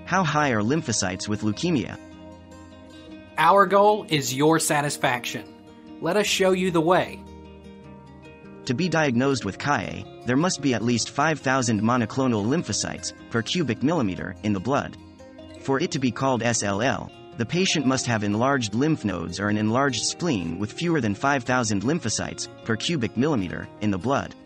How high are lymphocytes with leukemia? Our goal is your satisfaction. Let us show you the way. To be diagnosed with KA, there must be at least 5,000 monoclonal lymphocytes per cubic millimeter in the blood. For it to be called SLL, the patient must have enlarged lymph nodes or an enlarged spleen with fewer than 5,000 lymphocytes per cubic millimeter in the blood.